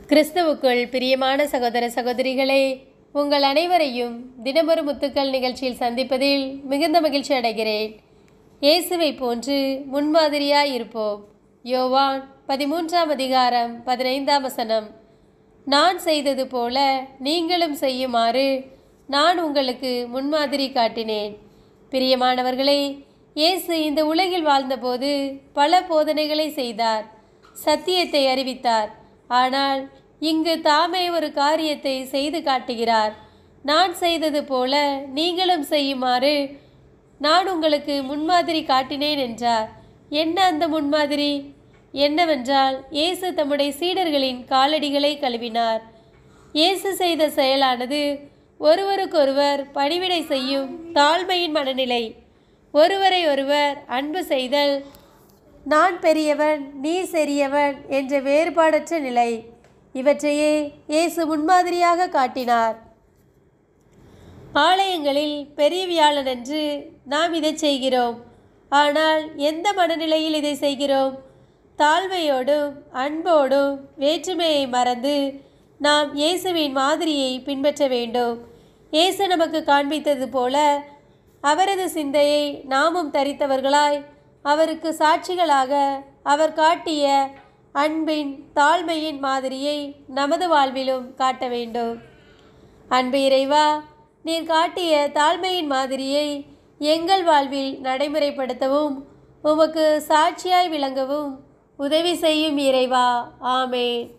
கிறிஸ்துவுக்குள் பிரியமான சகோதர சகோதரிகளே, உங்கள் அனைவரையும் தினமொரு முத்துக்கள் நிகழ்ச்சியில் சந்திப்பதில் மிகுந்த மகிழ்ச்சி அடைகிறேன். இயேசுவை போன்று முன்மாதிரியாய் இருப்போம். யோவான் 13ஆம் அதிகாரம் 15ஆம் வசனம். நான் செய்தது போல நீங்களும் செய்யுமாறு நான் உங்களுக்கு முன்மாதிரி காட்டினேன். பிரியமானவர்களே, இயேசு இந்த உலகில் வாழ்ந்தபோது பல போதனைகளை செய்தார், சத்தியத்தை அறிவித்தார். ஆனால் இங்கு தாமே ஒரு காரியத்தை செய்து காட்டுகிறார். நான் செய்தது போல நீங்களும் செய்யுமாறு நான் உங்களுக்கு முன்மாதிரி காட்டினேன் என்றார். என்ன அந்த முன்மாதிரி? என்னவென்றால், இயேசு தம்முடைய சீடர்களின் காலடிகளை கழுவினார். இயேசு செய்த செயலானது ஒருவருக்கொருவர் பணிவிடை செய்யும் தாழ்மையின் மனநிலை, ஒருவரை ஒருவர் அன்பு செய்தல், நான் பெரியவன் நீ சிறியவன் என்ற வேறுபாடற்ற நிலை. இவற்றையே இயேசு முன்மாதிரியாக காட்டினார். ஆலயங்களில் பெரிய வியாழனன்று நாம் இதை செய்கிறோம். ஆனால் எந்த மனநிலையில் இதை செய்கிறோம்? தாழ்மையோடும் அன்போடும் வேற்றுமையை மறந்து நாம் இயேசுவின் மாதிரியை பின்பற்ற வேண்டும். இயேசு நமக்கு காண்பித்தது போல அவரது சிந்தையை நாமும் தரித்தவர்களாய் அவருக்கு சாட்சிகளாக அவர் காட்டிய அன்பின் தாழ்மையின் மாதிரியை நமது வாழ்விலும் காட்ட வேண்டும். அன்பு இறைவா, நீர் காட்டிய தாழ்மையின் மாதிரியை எங்கள் வாழ்வில் நடைமுறைப்படுத்தவும் உமக்கு சாட்சியாய் விளங்கவும் உதவி செய்யும் இறைவா. ஆமென்.